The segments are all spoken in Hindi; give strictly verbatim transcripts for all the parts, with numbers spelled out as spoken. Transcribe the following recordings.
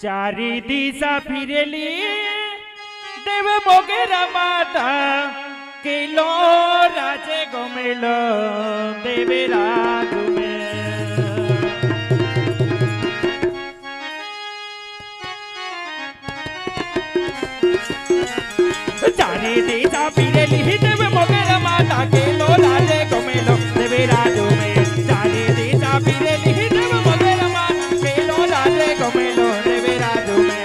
चारी दिशा फिरेली देव मोगेरा माता किलो राजे गोमेलो देवे राजू में चारी दिशा फिरेली देव मोगेरा माता किलो राजे गोमेलो देवे राजू में चारी दिशा फिरेली देव मोगेरा माता किलो राजे गोमेलो देवे राजू में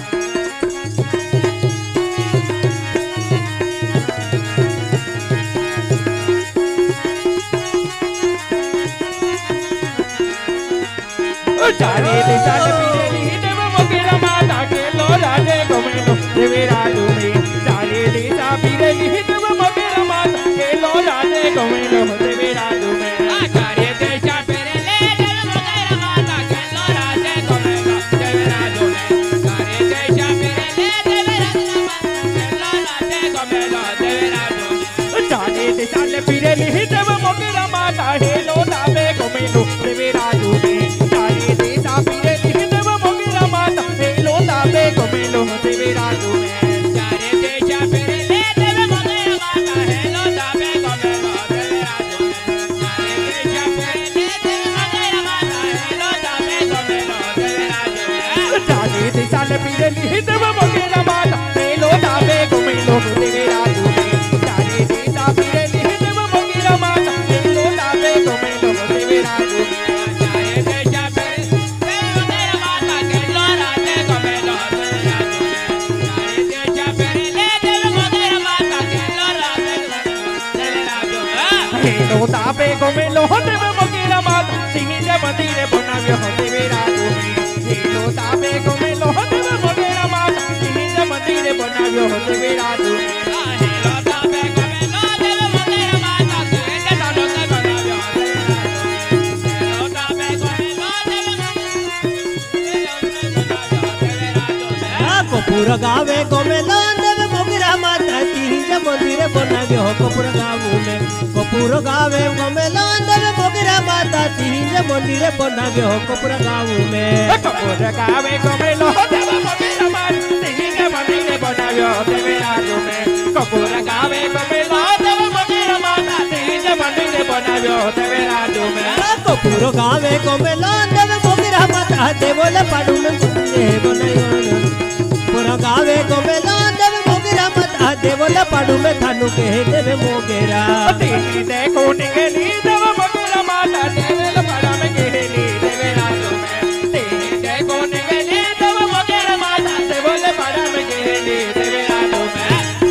चारी दिशा फिरेली देव मोगेरा माता किलो राजे गोमेलो देवे राजू में चारी दिशा फिरेली देव मोगेरा माता किलो राजे गोमेलो देवे राजू में चारी दिशा फिरेली देव मोगेरा माता किलो राजे गोमेलो देवे राजू में चारी दिशा फिरेली देव मोगेरा माता किलो राजे गोमेलो देवे राजू में चारी दिशा फिरेली देव मोगेरा माता किलो राजे गोमेलो देवे राजू में चारी दिशा फिरेली देव मोगेरा माता किलो राजे गोमेलो देवे राजू में चारी दिशा फिरेली देव मोगेरा माता किलो राजे गोमेलो देवे राजू में चारी दिशा फिरेली देव मोगेरा माता किलो राजे गोमेलो देवे राजू में चारी दिशा फिरेली देव मोगेरा माता किलो राजे गोमेलो देवे राजू में चारी दिशा फिरेली देव मोगेरा माता किलो राजे गोमेलो देवे राजू में चारी दिशा फिरेली देव मोगेरा माता किलो राजे देवे राजू में किलो तापे गोमेलो देव मोगेरा माता सिंह मंदिर बनाव्यो देवे राजू में किलो तापे गोमेलो देव मोगेरा माता सिंह मंदिर बनाव्यो देवे राजू में किलो तापे गोमेलो देव मोगेरा माता सिंह मंदिर बनाव्यो देवे राजू में किलो तापे गोमेलो देव कपूर गावे गोमेलो देव मोगेरा माता सिंह मंदिर बनाव्यो कपूर गाँव में कपूर गावे गोमेलो देव मोगेरा माता सिंह मंदिर बनाव्यो कपूर गाँव में कपूर गावे गोमेलो देव मोगेरा माता सिंह मंदिर बनाव्यो देवे राजू में कपूर गावे गोमेलो देव मोगेरा माता सिंह मंदिर बनाव्यो देवे राजू में कपूर गावे गोमेलो देव मोगेरा माता देवल पाडू में बनायो कपूर गावे गोमेलो देव मोगेरा माता देवल पाडू में थानू के देव मोगेरा तेरी देखो निगली देव मोगेरा माता देवल पाडा में गेली देवे राजू में तेरी देखो निगली देव मोगेरा माता देवल पाडा में गेली देवे राजू में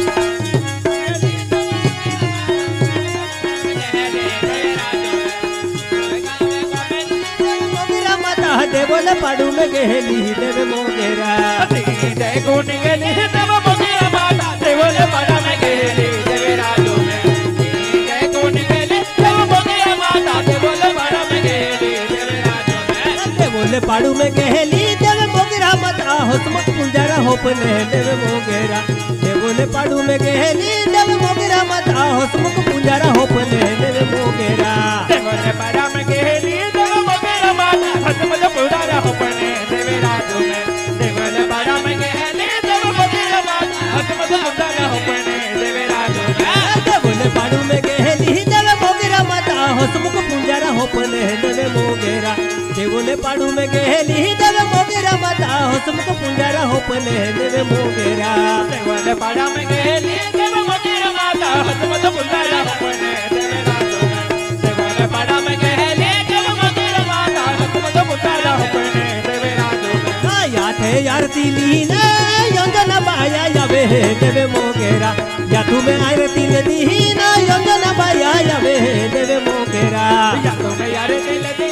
मोगेरा माता देवल पाडू में गेली देव मोगेरा तेरी देखो निगली देव मोगेरा माता देवल पाडा में गेली देवे राजू में तेरी देखो निगली देव मोगेरा माता देवल पाडा में गेली देवे राजू में देवल पाडू में गेली देव मोगेरा माता हसमत पुंजारा होपने देव मोगेरा देवल पाडू में गेली देव मोगेरा माता हसमुख पुंजारा होपने देव मोगेरा देवल पाडा में गेली देव मोगेरा माता हसमत पुंजारा होपने देवे राजू में देवल पाडा में गेली देव मोगेरा माता हसमत पुंजारा होपने देवे राजू में देवल पाडू में गेली देव मोगेरा माता हसमुख पुंजारा होपने देव मोगेरा देवल पाडू में गेली देव मोगेरा माता हसमुख पुंजारा होपने देव मोगेरा देवल पाडा में गेली देव मोगेरा माता हसमत पुंजारा होपने देवे राजू में देवल पाडा में गेली देव मोगेरा माता हसमत पुंजारा होपने देवे राजू में याथे यार तिली ने योजना बाया यावे देव मोगेरा या तुम्हें आयर तिल दी ना योजना बाया यावे देव मोगेरा या तुम्हें यार दिल दी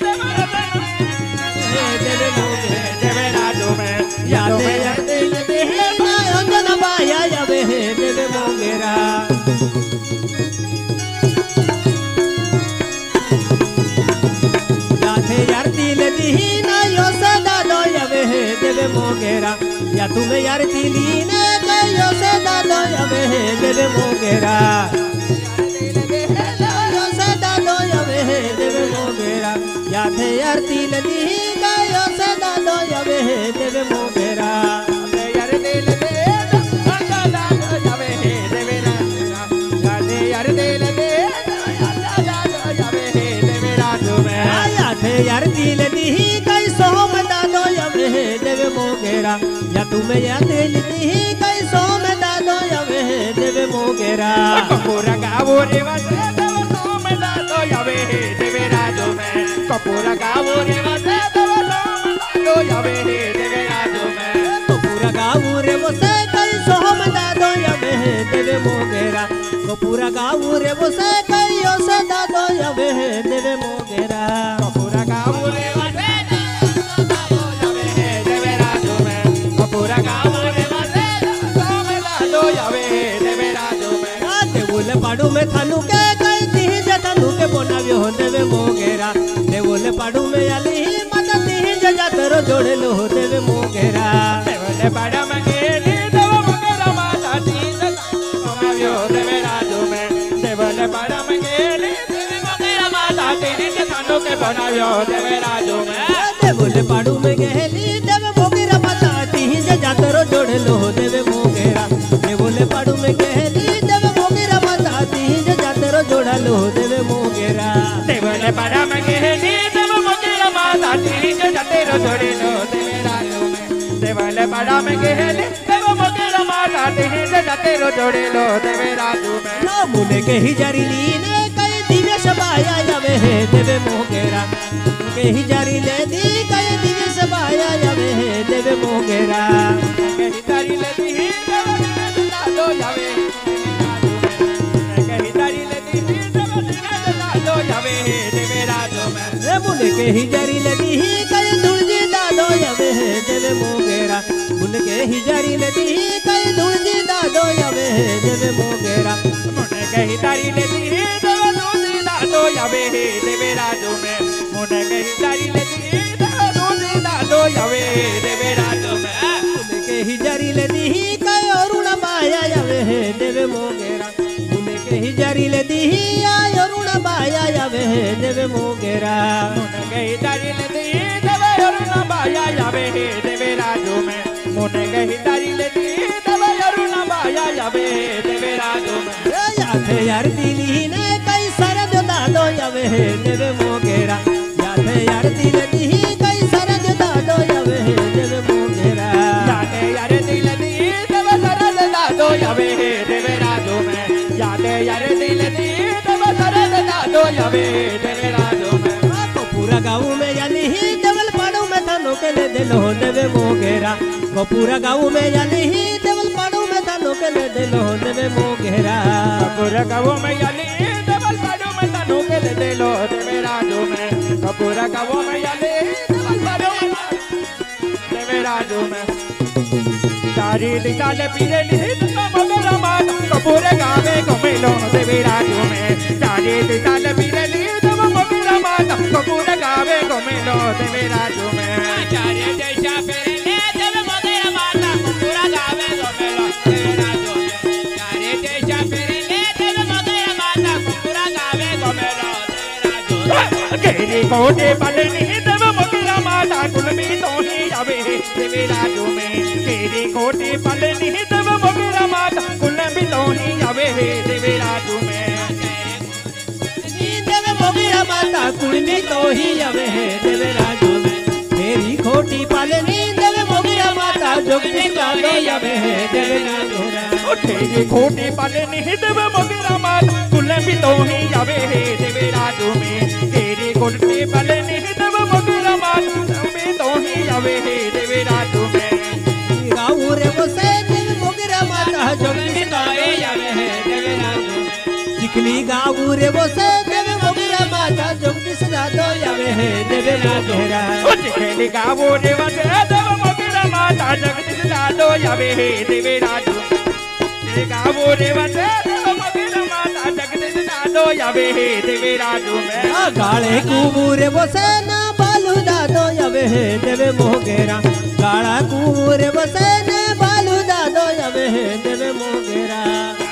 देव मोगेरा देवे राजू में याथे यार तिल दी ना योजना बाया यावे देव मोगेरा याथे यार तिल दी ना यो सदा दो यावे देव मोगेरा या तुम्हें यार तिली ने यो सदा दो यावे देव मोगेरा यो सदा दो यावे देव मोगेरा याथे यार तिल दी ना यो सदा दो यावे देव मोगेरा मोगेरा या तुम्हें या दिल दी कई सो में दादो यावे देवे मोगेरा कपूर गावो रे वसे देव सो में दादो यावे देवे राजू में कपूर गावो रे वसे देव सो में दादो यावे देवे राजू में कपूर गावो रे वसे कई सो में दादो यावे देवे मोगेरा कपूर गावो रे वसे कई सो दादो यावे देवे मोगेरा कपूर गावो रे वसे दादो यावे देवे राजू में कपूर गावो रे वसे सो में दादो यावे देवे राजू में देवुल पाडू में थानू के कई तीज थानू के बनाव्यो देवे मोगेरा देवुल पाडू में आली माता तीज जातरो जोड़े लो देवे मोगेरा देवल पाड़ा में गेली देव मोगेरा माता तीज बनाव्यो देवे राजू में देवल पाड़ा में गेली देव मोगेरा माता तीज थानू के बनाव्यो देवे राजू में देवुल पाडू में गेली देव मोगेरा माता तीज जातरो जोड़े लो देवे मोगेरा देवुल पाडू में गेली देव मोगेरा माता तीज जातरो जोड़ा लो देवे मोगेरा देवल पाड़ा में गेली देव मोगेरा माता तीज जातरो जोड़े लो देवे राजू में देवल पाड़ा में गेली देव मोगेरा माता तीज जातरो जोड़े लो देवे राजू में ना मुने के ही जारी लीने कई दिव्य सबाया जावे देवे मोगेरा के ही जारी ले दी कई दिव्य सबाया जावे देवे मोगेरा के ही जारी ले दी देव दादो जावे के ही जारी ले दी देव दादो जावे देवे राजू में रे मुने के ही जारी ले दी कई धुलजी दादो जावे देवे मोगेरा मुने के ही जारी ले दी कई धुलजी दादो जावे देवे मोगेरा मुने के ही जारी ले दी देव धुलजी दादो जावे देवे राजू में मुने के ही जारी ले दी देव धुलजी दादो जावे देवे राजू में मुने के ही जारी ले दी कई अरुण माया जावे देवे मोगेरा मुने के ही जारी ले दी आय अरुण माया जावे देवे मोगेरा मुने के ही जारी ले दी देव अरुण माया जावे देवे राजू में मुने के ही जारी ले दी देव अरुण माया जावे देवे राजू में याथे यार दिली ने कई सारा जो दादो यावे देवे मोगेरा याथे यार दिल दी कई सारा जो दादो यावे देवे मोगेरा यादे यार दिल दी देव सरद दादो यावे देवे राजू में यादे यार दिल दी देव सरद दादो यावे देवे राजू में पूरा गाँव में याली ही देवल पाड़ू में थानो के ले दिलो देवे मोगेरा को पूरा गाँव में याली ही देवल पाड़ू में थानो के ले दिलो देवे मोगेरा कपूर गावो में याली देवल पाड़ू में थानो के ले दिलो देवे राजू में कपूर गावो में याली देवल पाड़ू में देवे राजू में तारी दिशा ले पीरे ली मगर मात कपूर गावे को मिलो देवे राजू में तारी दिशा ले पीरे ली मगर मात कपूर गावे को मिलो देवे राजू में चारे दिशा पीरे ले देव मगर मात कपूर गावे को मिलो देवे राजू में चारे दिशा पीरे ले देव मगर मात कपूर गावे को मिलो देवे राजू में केरी कोटे पलनी देव मगर माता कुलमी तो ही जावे देवे राजू में केरी कोटे पलनी देव मगर माता कुलमी तो ही जावे देवे राजू में देवे मोगेरा माता कुलमी तो ही जावे देवे राजू में तेरी खोटी पालनी देवे मोगेरा माता जोगनी दादो जावे देवे मोगेरा तेरी खोटी पलनी देव मगर माता कुलमी तो ही जावे देवे राजू में तेरी खोटी पलनी देव मगर माता कुलमी तो ही जावे देवे राजू में गाँव रे बसे देवे मोगेरा माता जोगनी दादो जावे देवे राजू में चिकनी गाँव रे बसे देवे मोगेरा माता जोगनी दादो जावे देवे मोगेरा चिकनी गावो रे वसे देव मगर माता जगदीश दादो जावे देवे राजू गावो रे वसे देव मगर माता जगदीश दादो जावे देवे राजू में गाले कुबूरे बसे ना बालू दादो जावे देवे मोगेरा गाला कुबूरे बसे ना बालू दादो जावे देवे मोगेरा